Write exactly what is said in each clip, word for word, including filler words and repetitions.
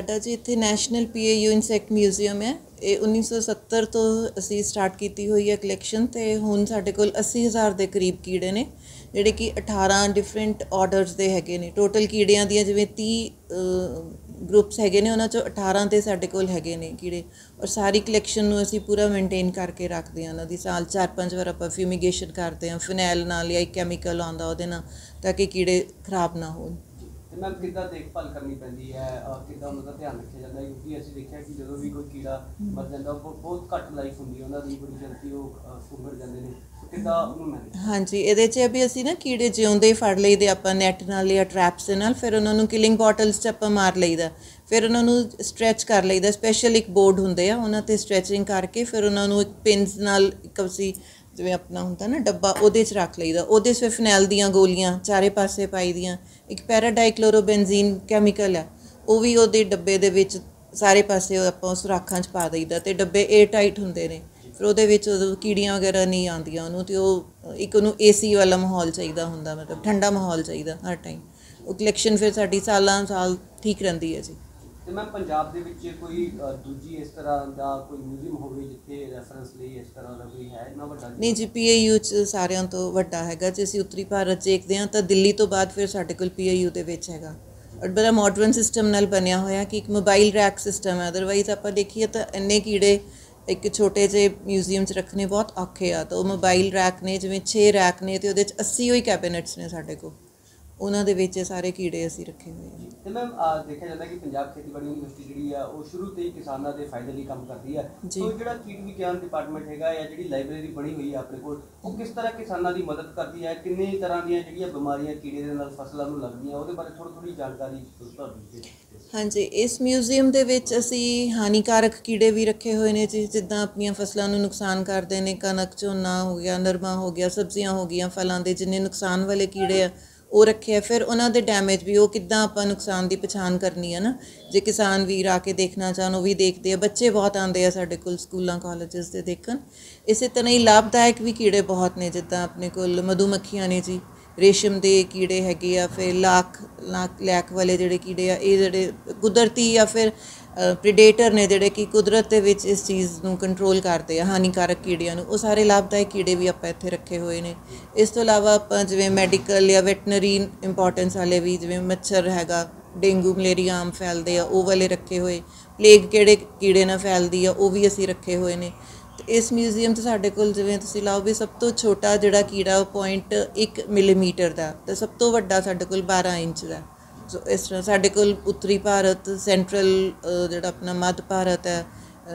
ਸਾਡਾ ਜੀ ਇੱਥੇ national P A U insect museum ਹੈ। ਇਹ ਉੱਨੀ ਸੌ ਸੱਤਰ ਤੋਂ ਅਸੀਂ ਸਟਾਰਟ ਕੀਤੀ ਹੋਈ ਹੈ ਕਲੈਕਸ਼ਨ, ਅਤੇ ਹੁਣ ਸਾਡੇ ਕੋਲ ਅੱਸੀ ਹਜ਼ਾਰ ਦੇ ਕਰੀਬ ਕੀੜੇ ਨੇ ਜਿਹੜੇ ਕਿ ਅਠਾਰਾਂ ਡਿਫਰੈਂਟ ਆਰਡਰਸ ਦੇ ਹੈਗੇ ਨੇ। ਟੋਟਲ ਕੀੜਿਆਂ ਦੀਆਂ ਜਿਵੇਂ ਤੀਹ ਗਰੁੱਪਸ ਹੈਗੇ ਨੇ, ਉਹਨਾਂ 'ਚੋਂ ਅਠਾਰਾਂ ਦੇ ਸਾਡੇ ਕੋਲ ਹੈਗੇ ਨੇ ਕੀੜੇ, ਔਰ ਸਾਰੀ ਕਲੈਕਸ਼ਨ ਨੂੰ ਅਸੀਂ ਪੂਰਾ ਮੇਨਟੇਨ ਕਰਕੇ ਰੱਖਦੇ ਹਾਂ। ਉਹਨਾਂ ਦੀ ਸਾਲ ਚਾਰ ਪੰਜ ਵਾਰ ਆਪਾਂ ਫਿਊਮੀਗੇਸ਼ਨ ਕਰਦੇ ਹਾਂ ਫਿਨੈਲ ਨਾਲ ਜਾਂ ਇੱਕ ਕੈਮੀਕਲ ਆਉਂਦਾ ਉਹਦੇ ਨਾਲ, ਤਾਂ ਕਿ ਕੀੜੇ ਖਰਾਬ ਨਾ ਹੋਣ। मैम कितना देखभाल करनी पैंदी है, कितना उनका ध्यान रखा जाता है, क्योंकि असं देखा कि जो भी कोई कीड़ा मर जाता बहुत घट लाइफ होंगी उन्होंने, बड़ी जल्दी वो सुंघड़ जाते हैं, कितना उन्होंने। हाँ जी, ਇਹਦੇ 'ਚ ਵੀ ਅਸੀਂ ਨਾ ਕੀੜੇ ਜਿਉਂਦੇ ਫੜ ਲਈਦੇ ਆਪਾਂ ਨੈਟ ਨਾਲ ਜਾਂ ਟਰੈਪਸ ਦੇ ਨਾਲ, ਫਿਰ ਉਹਨਾਂ ਨੂੰ ਕਿਲਿੰਗ ਬੋਟਲਸ 'ਚ ਆਪਾਂ ਮਾਰ ਲਈਦਾ, ਫਿਰ ਉਹਨਾਂ ਨੂੰ ਸਟਰੈਚ ਕਰ ਲਈਦਾ। ਸਪੈਸ਼ਲ ਇੱਕ ਬੋਰਡ ਹੁੰਦੇ ਆ, ਉਹਨਾਂ 'ਤੇ ਸਟਰੈਚਿੰਗ ਕਰਕੇ ਫਿਰ ਉਹਨਾਂ ਨੂੰ ਇੱਕ ਪਿੰਸ ਨਾਲ ਇੱਕ ਅਸੀਂ ਜਿਵੇਂ ਆਪਣਾ ਹੁੰਦਾ ਨਾ ਡੱਬਾ, ਉਹਦੇ 'ਚ ਰੱਖ ਲਈਦਾ। ਉਹਦੇ 'ਚ ਫਿਰ ਫਨੈਲ ਦੀਆਂ ਗੋਲੀਆਂ ਚਾਰੇ ਪਾਸੇ ਪਾਈ ਦੀਆਂ। ਇੱਕ ਪੈਰਾਡਾਈਕਲੋਰੋਬੈਂਜ਼ੀਨ ਕੈਮੀਕਲ ਹੈ, ਉਹ ਵੀ ਉਹਦੇ ਡੱਬੇ ਦੇ ਵਿੱਚ ਸਾਰੇ ਪਾਸੇ ਆਪਾਂ ਉਸ ਰਾਖਾਂ 'ਚ ਪਾ ਦਈਦਾ, ਅਤੇ ਡੱਬੇ ਏਅਰ ਟਾਈਟ ਹੁੰਦੇ ਨੇ। ਫਿਰ ਉਹਦੇ ਵਿੱਚ ਉਦੋਂ ਕੀੜੀਆਂ ਵਗੈਰਾ ਨਹੀਂ ਆਉਂਦੀਆਂ ਉਹਨੂੰ, ਅਤੇ ਉਹ ਇੱਕ ਉਹਨੂੰ ਏ ਸੀ ਵਾਲਾ ਮਾਹੌਲ ਚਾਹੀਦਾ ਹੁੰਦਾ, ਮਤਲਬ ਠੰਡਾ ਮਾਹੌਲ ਚਾਹੀਦਾ ਹਰ ਟਾਈਮ। ਉਹ ਕਲੈਕਸ਼ਨ ਫਿਰ ਸਾਡੀ ਸਾਲਾਂ ਸਾਲ ਠੀਕ ਰਹਿੰਦੀ ਹੈ ਜੀ। ਤੇ ਮੈਂ ਪੰਜਾਬ ਦੇ ਵਿੱਚ ਕੋਈ ਦੂਜੀ ਇਸ ਤਰ੍ਹਾਂ ਦਾ ਕੋਈ ਮਿਊਜ਼ੀਅਮ ਹੋਵੇ ਜਿੱਥੇ ਰੈਫਰੈਂਸ ਲਈ ਇਸ ਤਰ੍ਹਾਂ ਦਾ ਕੋਈ ਹੈ ਇੰਨਾ ਵੱਡਾ? ਨਹੀਂ ਜੀ, ਪੀ ਏ ਯੂ 'ਚ ਸਾਰਿਆਂ ਤੋਂ ਵੱਡਾ ਹੈਗਾ। ਜੇ ਅਸੀਂ ਉੱਤਰੀ ਭਾਰਤ 'ਚ ਦੇਖਦੇ ਹਾਂ ਤਾਂ ਦਿੱਲੀ ਤੋਂ ਬਾਅਦ ਫਿਰ ਸਾਡੇ ਕੋਲ ਪੀ ਏ ਯੂ ਦੇ ਵਿੱਚ ਹੈਗਾ, ਔਰ ਬੜਾ ਮਾਡਰਨ ਸਿਸਟਮ ਨਾਲ ਬਣਿਆ ਹੋਇਆ ਕਿ ਇੱਕ ਮੋਬਾਈਲ ਰੈਕ ਸਿਸਟਮ ਹੈ। ਅਦਰਵਾਈਜ਼ ਆਪਾਂ ਦੇਖੀਏ ਤਾਂ ਇੰਨੇ ਕੀੜੇ ਇੱਕ ਛੋਟੇ ਜਿਹੇ ਮਿਊਜ਼ੀਅਮ 'ਚ ਰੱਖਣੇ ਬਹੁਤ ਔਖੇ ਆ, ਤਾਂ ਉਹ ਮੋਬਾਈਲ ਰੈਕ ਨੇ, ਜਿਵੇਂ ਛੇ ਰੈਕ ਨੇ, ਅਤੇ ਉਹਦੇ 'ਚ ਅੱਸੀ ਹੋਈ ਕੈਬਨਿਟਸ ਨੇ ਸਾਡੇ ਕੋਲ, ਉਹਨਾਂ ਦੇ ਵਿੱਚ ਸਾਰੇ ਕੀੜੇ ਅਸੀਂ ਰੱਖੇ ਹੋਏ ਆ। ਤੇ ਮੈਮ ਦੇਖਿਆ ਜਾਂਦਾ ਕਿ ਪੰਜਾਬ ਖੇਤੀਬਾੜੀ ਯੂਨੀਵਰਸਿਟੀ ਜਿਹੜੀ ਆ ਉਹ ਸ਼ੁਰੂ ਤੋਂ ਹੀ ਕਿਸਾਨਾਂ ਦੇ ਫਾਇਦੇ ਲਈ ਕੰਮ ਕਰਦੀ ਹੈ। ਸੋ ਜਿਹੜਾ ਕੀਟ ਵਿਗਿਆਨ ਡਿਪਾਰਟਮੈਂਟ ਹੈਗਾ ਜਾਂ ਜਿਹੜੀ ਲਾਇਬ੍ਰੇਰੀ ਬਣੀ ਹੋਈ ਹੈ ਆਪਣੇ ਕੋਲ, ਉਹ ਕਿਸ ਤਰ੍ਹਾਂ ਕਿਸਾਨਾਂ ਦੀ ਮਦਦ ਕਰਦੀ ਹੈ? ਕਿੰਨੇ ਤਰ੍ਹਾਂ ਦੀਆਂ ਜਿਹੜੀਆਂ ਬਿਮਾਰੀਆਂ ਕੀੜੇ ਦੇ ਨਾਲ ਫਸਲਾਂ ਨੂੰ ਲੱਗਦੀਆਂ, ਉਹਦੇ ਬਾਰੇ ਥੋੜ੍ਹੀ ਥੋੜ੍ਹੀ ਜਾਣਕਾਰੀ ਤੁਹਾਨੂੰ। ਹਾਂਜੀ, ਇਸ ਮਿਊਜ਼ੀਅਮ ਦੇ ਵਿੱਚ ਅਸੀਂ ਹਾਨੀਕਾਰਕ ਕੀੜੇ ਵੀ ਰੱਖੇ ਹੋਏ ਨੇ ਜੀ, ਜਿੱਦਾਂ ਆਪਣੀਆਂ ਫਸਲਾਂ ਨੂੰ ਨੁਕਸਾਨ ਕਰਦੇ ਨੇ। ਕਣਕ, ਝੋਨਾ ਹੋ ਗਿਆ, ਨਰਮਾ ਹੋ ਗਿਆ, ਸਬਜ਼ੀਆਂ ਹੋ ਗਈਆਂ, ਫਲਾਂ ਦੇ ਜਿੰਨੇ ਨੁਕਸਾਨ ਵਾਲੇ ਕੀੜੇ ਆ ਉਹ ਰੱਖੇ ਆ। ਫਿਰ ਉਹਨਾਂ ਦੇ ਡੈਮੇਜ ਵੀ, ਉਹ ਕਿੱਦਾਂ ਆਪਾਂ ਨੁਕਸਾਨ ਦੀ ਪਛਾਣ ਕਰਨੀ ਹੈ ਨਾ, ਜੇ ਕਿਸਾਨ ਵੀਰ ਆ ਕੇ ਦੇਖਣਾ ਚਾਹਣ ਉਹ ਵੀ ਦੇਖਦੇ ਆ। ਬੱਚੇ ਬਹੁਤ ਆਉਂਦੇ ਆ ਸਾਡੇ ਕੋਲ ਸਕੂਲਾਂ ਕਾਲਜਸ ਦੇ ਦੇਖਣ। ਇਸੇ ਤਰ੍ਹਾਂ ਹੀ ਲਾਭਦਾਇਕ ਵੀ ਕੀੜੇ ਬਹੁਤ ਨੇ, ਜਿੱਦਾਂ ਆਪਣੇ ਕੋਲ ਮਧੂ ਮੱਖੀਆਂ ਨੇ ਜੀ, ਰੇਸ਼ਮ ਦੇ ਕੀੜੇ ਹੈਗੇ ਆ, ਫਿਰ ਲਾਖ ਲਾਖ ਲੈਕ ਵਾਲੇ ਜਿਹੜੇ ਕੀੜੇ ਆ, ਇਹ ਜਿਹੜੇ ਕੁਦਰਤੀ ਜਾਂ ਫਿਰ ਪ੍ਰੀਡੇਟਰ ਨੇ ਜਿਹੜੇ ਕਿ ਕੁਦਰਤ ਦੇ ਵਿੱਚ ਇਸ ਚੀਜ਼ ਨੂੰ ਕੰਟਰੋਲ ਕਰਦੇ ਆ, ਹਾਨੀਕਾਰਕ ਕੀੜਿਆਂ ਨੂੰ। ਉਹ ਸਾਰੇ ਲਾਭਦਾਇਕ ਕੀੜੇ ਵੀ ਆਪਾਂ ਇੱਥੇ ਰੱਖੇ ਹੋਏ ਨੇ। ਇਸ ਤੋਂ ਇਲਾਵਾ ਆਪਾਂ ਜਿਵੇਂ ਮੈਡੀਕਲ ਜਾਂ ਵੈਟਨਰੀ ਇੰਪੋਰਟੈਂਸ ਵਾਲੇ ਵੀ, ਜਿਵੇਂ ਮੱਛਰ ਹੈਗਾ, ਡੇਂਗੂ ਮਲੇਰੀਆ ਆਮ ਫੈਲਦੇ ਆ, ਉਹ ਵਾਲੇ ਰੱਖੇ ਹੋਏ। ਪਲੇਗ ਕਿਹੜੇ ਕੀੜੇ ਨਾਲ ਫੈਲਦੀ ਆ, ਉਹ ਵੀ ਅਸੀਂ ਰੱਖੇ ਹੋਏ ਨੇ। ਅਤੇ ਇਸ ਮਿਊਜ਼ੀਅਮ 'ਚ ਸਾਡੇ ਕੋਲ ਜਿਵੇਂ ਤੁਸੀਂ ਲਾਓ ਵੀ ਸਭ ਤੋਂ ਛੋਟਾ ਜਿਹੜਾ ਕੀੜਾ ਉਹ ਪੁਆਇੰਟ ਇੱਕ ਮਿਲੀਮੀਟਰ ਦਾ, ਅਤੇ ਸਭ ਤੋਂ ਵੱਡਾ ਸਾਡੇ ਕੋਲ ਬਾਰਾਂ ਇੰਚ ਦਾ। ਸੋ ਇਸ ਤਰ੍ਹਾਂ ਸਾਡੇ ਕੋਲ ਉੱਤਰੀ ਭਾਰਤ, ਸੈਂਟਰਲ ਜਿਹੜਾ ਆਪਣਾ ਮੱਧ ਭਾਰਤ ਹੈ,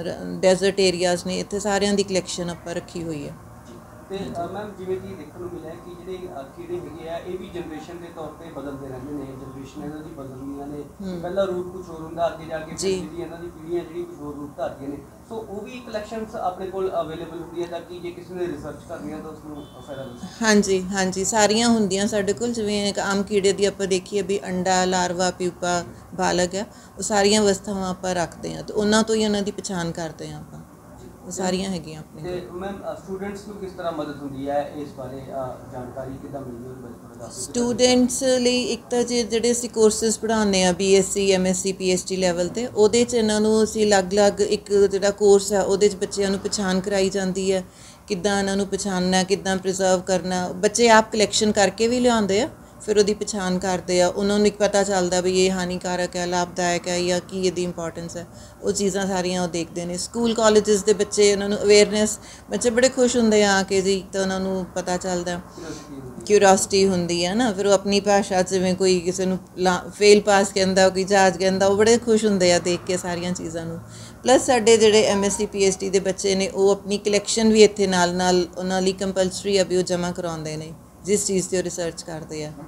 ਡੈਜ਼ਰਟ ਏਰੀਆਜ਼ ਨੇ, ਇੱਥੇ ਸਾਰਿਆਂ ਦੀ ਕਲੈਕਸ਼ਨ ਆਪਾਂ ਰੱਖੀ ਹੋਈ ਹੈ। ਤੇ ਮੈਮ ਜਿਵੇਂ ਕਿ ਦੇਖਣ ਨੂੰ ਮਿਲਿਆ ਕਿ ਜਿਹੜੇ ਕੀੜੇ ਹੈਗੇ ਆ ਇਹ ਵੀ ਜਨਰੇਸ਼ਨ ਦੇ ਤੌਰ 'ਤੇ ਬਦਲਦੇ ਰਹਿੰਦੇ ਨੇ, ਜਨਰੇਸ਼ਨ ਇਹਨਾਂ ਦੀ ਬਦਲਦੀਆਂ ਨੇ। ਪਹਿਲਾਂ ਰੂਪ ਕੁਛ ਹੋਰ ਹੁੰਦਾ, ਅੱਗੇ ਜਾ ਕੇ ਜਿਹੜੀ ਇਹਨਾਂ ਦੀ ਪੀੜ੍ਹੀਆਂ ਜਿਹੜੀ ਕੁਛ ਹੋਰ ਰੂਪ ਧਾਰਦੀਆਂ ਨੇ। ਸੋ ਉਹ ਵੀ ਕਲੈਕਸ਼ਨਸ ਆਪਣੇ ਕੋਲ ਅਵੇਲੇਬਲ ਹੁੰਦੀਆਂ ਤਾਂ ਕਿ ਜੇ ਕਿਸੇ ਨੇ ਰਿਸਰਚ ਕਰਨੀ ਹੈ ਤਾਂ ਉਸਨੂੰ ਫਾਇਦਾ ਮਿਲ ਸਕੇ। ਹਾਂਜੀ ਹਾਂਜੀ, ਸਾਰੀਆਂ ਹੁੰਦੀਆਂ ਸਾਡੇ ਕੋਲ। ਜਿਵੇਂ ਇੱਕ ਆਮ ਕੀੜੇ ਦੀ ਆਪਾਂ ਦੇਖੀਏ ਵੀ ਅੰਡਾ, ਲਾਰਵਾ, ਪਿਊਪਾ, ਬਾਲਗ ਹੈ, ਉਹ ਸਾਰੀਆਂ ਅਵਸਥਾਵਾਂ ਆਪਾਂ ਰੱਖਦੇ ਹਾਂ, ਅਤੇ ਉਹਨਾਂ ਤੋਂ ਹੀ ਉਹਨਾਂ ਦੀ ਪਛਾਣ ਕਰਦੇ ਹਾਂ ਆਪਾਂ। ਉਹ ਸਾਰੀਆਂ ਹੈਗੀਆਂ ਆਪਣੇ ਕੋਲ। ਤੇ ਮੈਮ ਸਟੂਡੈਂਟਸ ਨੂੰ ਕਿਸ ਤਰ੍ਹਾਂ ਮਦਦ ਹੁੰਦੀ ਹੈ ਇਸ ਬਾਰੇ, ਜਾਣਕਾਰੀ ਕਿੱਦਾਂ ਮਿਲਦੀ ਹੈ? ਸਟੂਡੈਂਟਸ ਲਈ ਇੱਕ ਤਾਂ ਜੇ ਜਿਹੜੇ ਅਸੀਂ ਕੋਰਸਿਸ ਪੜ੍ਹਾਉਂਦੇ ਹਾਂ B S C, M S C, P H D level 'ਤੇ, ਉਹਦੇ 'ਚ ਇਹਨਾਂ ਨੂੰ ਅਸੀਂ ਅਲੱਗ-ਅਲੱਗ ਇੱਕ ਜਿਹੜਾ ਕੋਰਸ ਹੈ ਉਹਦੇ 'ਚ ਬੱਚਿਆਂ ਨੂੰ ਪਛਾਣ ਕਰਾਈ ਜਾਂਦੀ ਹੈ, ਕਿੱਦਾਂ ਇਹਨਾਂ ਨੂੰ ਪਛਾਣਨਾ, ਕਿੱਦਾਂ ਪ੍ਰੀਜ਼ਰਵ ਕਰਨਾ। ਬੱਚੇ ਆਪ ਕਲੈਕਸ਼ਨ ਕਰਕੇ ਵੀ ਲਿਆਉਂਦੇ ਆ, ਫਿਰ ਉਹਦੀ ਪਛਾਣ ਕਰਦੇ ਆ। ਉਹਨਾਂ ਨੂੰ ਇੱਕ ਪਤਾ ਚੱਲਦਾ ਵੀ ਇਹ ਹਾਨੀਕਾਰਕ ਹੈ, ਲਾਭਦਾਇਕ ਹੈ, ਜਾਂ ਕੀ ਇਹਦੀ ਇੰਪੋਰਟੈਂਸ ਹੈ। ਉਹ ਚੀਜ਼ਾਂ ਸਾਰੀਆਂ ਉਹ ਦੇਖਦੇ ਨੇ। ਸਕੂਲ ਕਾਲਜਸ ਦੇ ਬੱਚੇ, ਉਹਨਾਂ ਨੂੰ ਅਵੇਅਰਨੈਸ, ਬੱਚੇ ਬੜੇ ਖੁਸ਼ ਹੁੰਦੇ ਆ ਆ ਕੇ ਜੀ, ਤਾਂ ਉਹਨਾਂ ਨੂੰ ਪਤਾ ਚੱਲਦਾ, ਕਿਊਰੀਓਸਿਟੀ ਹੁੰਦੀ ਹੈ ਨਾ। ਫਿਰ ਉਹ ਆਪਣੀ ਭਾਸ਼ਾ 'ਚ, ਜਿਵੇਂ ਕੋਈ ਕਿਸੇ ਨੂੰ ਲਾ ਫੇਲ ਪਾਸ ਕਹਿੰਦਾ, ਕੋਈ ਜਹਾਜ਼ ਕਹਿੰਦਾ, ਉਹ ਬੜੇ ਖੁਸ਼ ਹੁੰਦੇ ਆ ਦੇਖ ਕੇ ਸਾਰੀਆਂ ਚੀਜ਼ਾਂ ਨੂੰ। ਪਲੱਸ ਸਾਡੇ ਜਿਹੜੇ M S C, P H D ਦੇ ਬੱਚੇ ਨੇ, ਉਹ ਆਪਣੀ ਕਲੈਕਸ਼ਨ ਵੀ ਇੱਥੇ ਨਾਲ ਨਾਲ ਉਹਨਾਂ ਲਈ ਕੰਪਲਸਰੀ ਆ ਵੀ ਉਹ ਜਮ੍ਹਾਂ ਕਰਾਉਂਦੇ ਨੇ, ਜਿਸ ਚੀਜ਼ 'ਤੇ ਉਹ ਰਿਸਰਚ ਕਰਦੇ ਆ।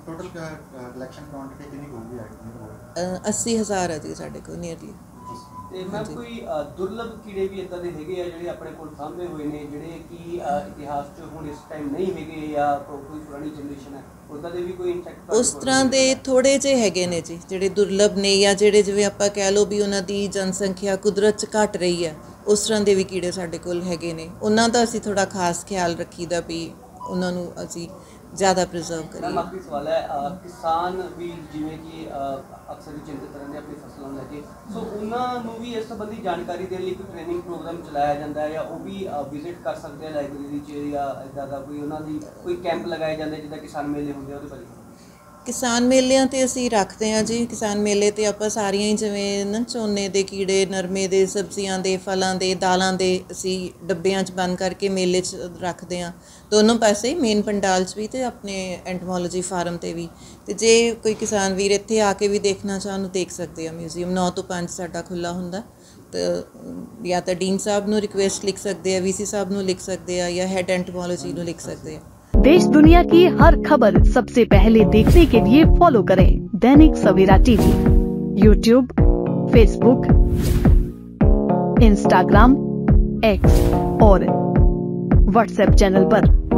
ਅੱਸੀ ਹਜ਼ਾਰ ਹੈ ਜੀ ਸਾਡੇ ਕੋਲ ਨੀਅਰਲੀ। ਤੇ ਮੈਮ ਕੋਈ ਦੁਰਲਭ ਕੀੜੇ ਵੀ ਇੱਦਾਂ ਦੇ ਹੈਗੇ ਆ ਜਿਹੜੇ ਆਪਣੇ ਕੋਲ ਸਾਂਭੇ ਹੋਏ ਨੇ, ਜਿਹੜੇ ਕਿ ਇਤਿਹਾਸ 'ਚ ਹੁਣ ਇਸ ਟਾਈਮ ਨਹੀਂ ਹੈਗੇ, ਜਾਂ ਕੋਈ ਪੁਰਾਣੀ ਜਨਰੇਸ਼ਨ ਹੈ ਉੱਦਾਂ ਦੇ ਵੀ ਕੋਈ ਇਨਸੈਕਟ? ਉਸ ਤਰ੍ਹਾਂ ਦੇ ਥੋੜ੍ਹੇ ਜਿਹੇ ਹੈਗੇ ਨੇ ਜੀ ਜਿਹੜੇ ਦੁਰਲਭ ਨੇ, ਜਾਂ ਜਿਹੜੇ ਜਿਵੇਂ ਆਪਾਂ ਕਹਿ ਲਓ ਵੀ ਉਹਨਾਂ ਦੀ ਜਨਸੰਖਿਆ ਕੁਦਰਤ 'ਚ ਘੱਟ ਰਹੀ ਹੈ, ਉਸ ਤਰ੍ਹਾਂ ਦੇ ਵੀ ਕੀੜੇ ਸਾਡੇ ਕੋਲ ਹੈਗੇ ਨੇ। ਉਹਨਾਂ ਦਾ ਅਸੀਂ ਥੋੜ੍ਹਾ ਖਾਸ ਖਿਆਲ ਰੱਖੀਦਾ ਵੀ ਉਹਨਾਂ ਨੂੰ ਅਸੀਂ ਜ਼ਿਆਦਾ ਪ੍ਰੀਜ਼ਰਵ ਕਰੀਏ। ਮੈਮ ਆਖਰੀ ਸਵਾਲ ਹੈ, ਕਿਸਾਨ ਵੀ ਜਿਵੇਂ ਕਿ ਅਕਸਰ ਹੀ ਚਿੰਤਤ ਰਹਿੰਦੇ ਆਪਣੀ ਫਸਲਾਂ ਨੂੰ ਲੈ ਕੇ, ਸੋ ਉਹਨਾਂ ਨੂੰ ਵੀ ਇਸ ਸੰਬੰਧੀ ਜਾਣਕਾਰੀ ਦੇਣ ਲਈ ਕੋਈ ਟ੍ਰੇਨਿੰਗ ਪ੍ਰੋਗਰਾਮ ਚਲਾਇਆ ਜਾਂਦਾ ਹੈ ਜਾਂ ਉਹ ਵੀ ਵਿਜ਼ਿਟ ਕਰ ਸਕਦੇ ਆ ਲਾਇਬ੍ਰੇਰੀ 'ਚ ਜਾਂ ਇੱਦਾਂ ਦਾ ਕੋਈ ਉਹਨਾਂ ਦੀ ਕੋਈ ਕੈਂਪ ਲਗਾਏ ਜਾਂਦੇ ਜਿੱਦਾਂ ਕਿਸਾਨ ਮੇਲੇ ਹੁੰਦੇ ਆ ਉਹਦੇ ਬਾਰੇ? ਕਿਸਾਨ ਮੇਲਿਆਂ 'ਤੇ ਅਸੀਂ ਰੱਖਦੇ ਹਾਂ ਜੀ। ਕਿਸਾਨ ਮੇਲੇ 'ਤੇ ਆਪਾਂ ਸਾਰੀਆਂ ਹੀ ਜਿਵੇਂ ਨਾ ਝੋਨੇ ਦੇ ਕੀੜੇ, ਨਰਮੇ ਦੇ, ਸਬਜ਼ੀਆਂ ਦੇ, ਫਲਾਂ ਦੇ, ਦਾਲਾਂ ਦੇ ਅਸੀਂ ਡੱਬਿਆਂ 'ਚ ਬੰਦ ਕਰਕੇ ਮੇਲੇ 'ਚ ਰੱਖਦੇ ਹਾਂ, ਦੋਨੋਂ ਪਾਸੇ, ਮੇਨ ਪੰਡਾਲ 'ਚ ਵੀ ਅਤੇ ਆਪਣੇ ਐਂਟਮੋਲੋਜੀ ਫਾਰਮ 'ਤੇ ਵੀ। ਅਤੇ ਜੇ ਕੋਈ ਕਿਸਾਨ ਵੀਰ ਇੱਥੇ ਆ ਕੇ ਵੀ ਦੇਖਣਾ ਚਾਹੁਣ ਦੇਖ ਸਕਦੇ ਆ ਮਿਊਜ਼ੀਅਮ। ਨੌ ਤੋਂ ਪੰਜ ਸਾਡਾ ਖੁੱਲ੍ਹਾ ਹੁੰਦਾ, ਤਾਂ ਜਾਂ ਤਾਂ ਡੀਨ ਸਾਹਿਬ ਨੂੰ ਰਿਕੁਐਸਟ ਲਿਖ ਸਕਦੇ ਆ, ਵੀ ਸੀ ਸਾਹਿਬ ਨੂੰ ਲਿਖ ਸਕਦੇ ਆ, ਜਾਂ ਹੈਡ ਐਂਟਮੋਲੋਜੀ ਨੂੰ ਲਿਖ ਸਕਦੇ ਆ। देश दुनिया की हर खबर सबसे पहले देखने के लिए फॉलो करें Dainik Savera TV, YouTube, Facebook, Instagram, X और व्हाट्सएप चैनल पर।